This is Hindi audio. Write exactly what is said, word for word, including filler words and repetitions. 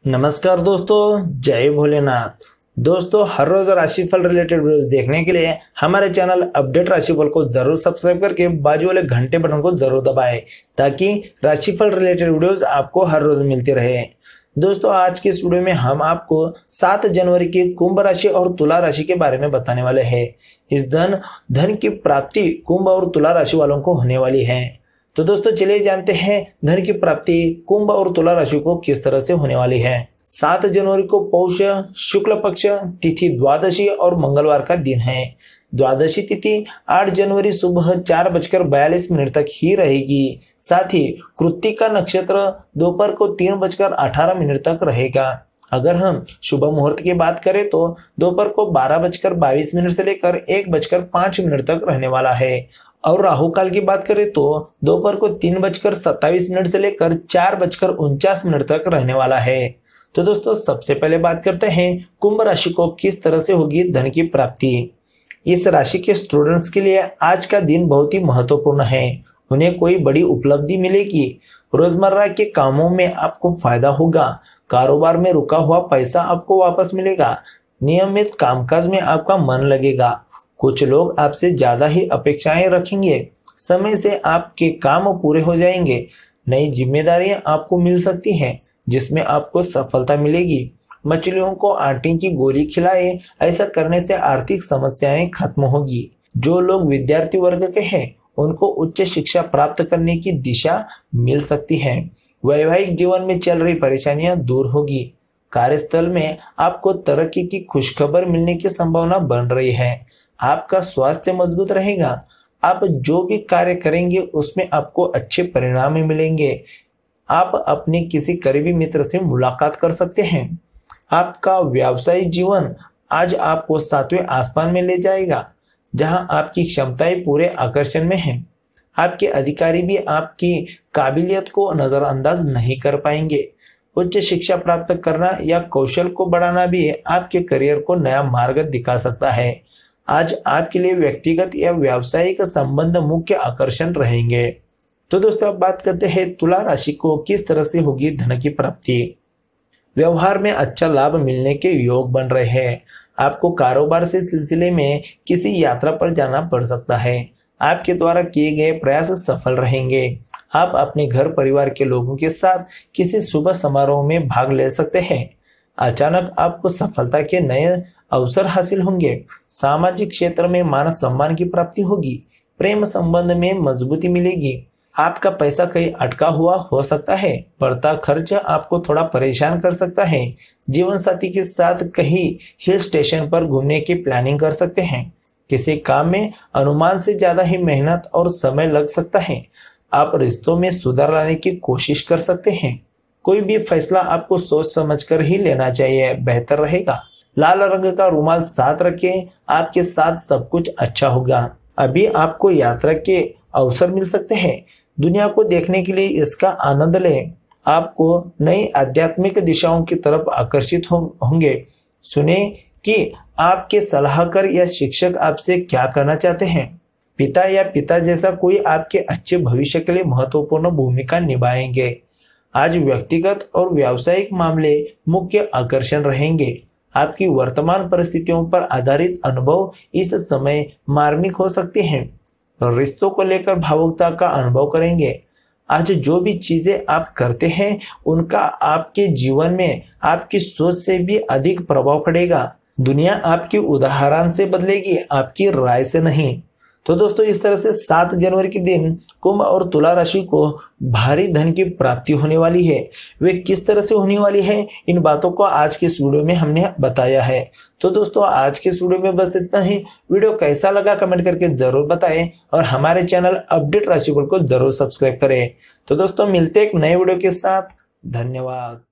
नमस्कार दोस्तों, जय भोलेनाथ। दोस्तों, हर रोज राशिफल रिलेटेड वीडियोस देखने के लिए हमारे चैनल अपडेट राशिफल को जरूर सब्सक्राइब करके बाजू वाले घंटे बटन को जरूर दबाएं ताकि राशिफल रिलेटेड वीडियोस आपको हर रोज मिलती रहे। दोस्तों, आज के इस वीडियो में हम आपको सात जनवरी की कुंभ राशि और तुला राशि के बारे में बताने वाले हैं। इस धन धन की प्राप्ति कुंभ और तुला राशि वालों को होने वाली है। तो दोस्तों, चलिए जानते हैं धन की प्राप्ति कुंभ और तुला राशि को किस तरह से होने वाली है। सात जनवरी को पौष शुक्ल पक्ष तिथि द्वादशी और मंगलवार का दिन है। द्वादशी तिथि आठ जनवरी सुबह चार बजकर बयालीस मिनट तक ही रहेगी। साथ ही कृत्तिका नक्षत्र दोपहर को तीन बजकर अठारह मिनट तक रहेगा। अगर हम शुभ मुहूर्त की बात करें तो दोपहर को बारह बजकर बाईस मिनट से लेकर एक बजकर पांच मिनट तक रहने वाला है। और राहु काल की बात करें तो दोपहर को तीन बजकर सत्ताईस मिनट से लेकर चार बजकर उनचास मिनट तक रहने वाला है। तो दोस्तों, सबसे पहले बात करते हैं कुंभ राशि को किस तरह से होगी धन की प्राप्ति। इस राशि के स्टूडेंट्स के लिए आज का दिन बहुत ही महत्वपूर्ण है। उन्हें कोई बड़ी उपलब्धि मिलेगी। रोजमर्रा के कामों में आपको फायदा होगा। कारोबार में रुका हुआ पैसा आपको वापस मिलेगा। नियमित कामकाज में आपका मन लगेगा। कुछ लोग आपसे ज्यादा ही अपेक्षाएं रखेंगे। समय से आपके काम पूरे हो जाएंगे। नई जिम्मेदारियां आपको मिल सकती हैं जिसमें आपको सफलता मिलेगी। मछलियों को आटे की गोली खिलाएं। ऐसा करने से आर्थिक समस्याएं खत्म होगी। जो लोग विद्यार्थी वर्ग के हैं उनको उच्च शिक्षा प्राप्त करने की दिशा मिल सकती है। वैवाहिक जीवन में चल रही परेशानियां दूर होगी। कार्यस्थल में आपको तरक्की की खुशखबर मिलने की संभावना बन रही है। आपका स्वास्थ्य मजबूत रहेगा। आप जो भी कार्य करेंगे उसमें आपको अच्छे परिणाम मिलेंगे। आप अपने किसी करीबी मित्र से मुलाकात कर सकते हैं। आपका व्यावसायिक जीवन आज आपको सातवें आसमान में ले जाएगा जहां आपकी क्षमताएं पूरे आकर्षण में हैं। आपके अधिकारी भी आपकी काबिलियत को नजरअंदाज नहीं कर पाएंगे। उच्च शिक्षा प्राप्त करना या कौशल को बढ़ाना भी आपके करियर को नया मार्ग दिखा सकता है। आज आपके लिए व्यक्तिगत या व्यावसायिक संबंध मुख्य आकर्षण रहेंगे। तो दोस्तों, अब बात करते हैं तुला राशि को किस तरह से होगी धन की प्राप्ति। व्यवहार में अच्छा लाभ मिलने के योग बन रहे हैं। आपको कारोबार से सिलसिले में किसी यात्रा पर जाना पड़ सकता है। आपके द्वारा किए गए प्रयास सफल रहेंगे। आप अपने घर परिवार के लोगों के साथ किसी शुभ समारोह में भाग ले सकते हैं। अचानक आपको सफलता के नए अवसर हासिल होंगे। सामाजिक क्षेत्र में मान सम्मान की प्राप्ति होगी। प्रेम संबंध में मजबूती मिलेगी। आपका पैसा कहीं अटका हुआ हो सकता है। बढ़ता खर्च आपको थोड़ा परेशान कर सकता है। जीवन साथी के साथ कहीं हिल स्टेशन पर घूमने की प्लानिंग कर सकते हैं। किसी काम में अनुमान से ज्यादा ही मेहनत और समय लग सकता है। आप रिश्तों में सुधार लाने की कोशिश कर सकते हैं। कोई भी फैसला आपको सोच समझकर ही लेना चाहिए, बेहतर रहेगा। लाल रंग का रुमाल साथ रखें। आपके साथ सब कुछ अच्छा होगा। अभी आपको यात्रा के अवसर मिल सकते हैं। दुनिया को देखने के लिए इसका आनंद लें। आपको नई आध्यात्मिक दिशाओं की तरफ आकर्षित होंगे। सुने कि आपके सलाहकार या शिक्षक आपसे क्या करना चाहते हैं। पिता या पिता जैसा कोई आपके अच्छे भविष्य के लिए महत्वपूर्ण भूमिका निभाएंगे। आज व्यक्तिगत और व्यावसायिक मामले मुख्य आकर्षण रहेंगे। आपकी वर्तमान परिस्थितियों पर आधारित अनुभव इस समय मार्मिक हो सकते हैं। रिश्तों को लेकर भावुकता का अनुभव करेंगे। आज जो भी चीजें आप करते हैं उनका आपके जीवन में आपकी सोच से भी अधिक प्रभाव पड़ेगा। दुनिया आपकी उदाहरण से बदलेगी, आपकी राय से नहीं। तो दोस्तों, इस तरह से सात जनवरी के दिन कुंभ और तुला राशि को भारी धन की प्राप्ति होने वाली है। वे किस तरह से होने वाली है, इन बातों को आज के इस वीडियो में हमने बताया है। तो दोस्तों, आज के इस वीडियो में बस इतना ही। वीडियो कैसा लगा कमेंट करके जरूर बताएं और हमारे चैनल अपडेट राशिफल को जरूर सब्सक्राइब करें। तो दोस्तों, मिलते हैं एक नए वीडियो के साथ। धन्यवाद।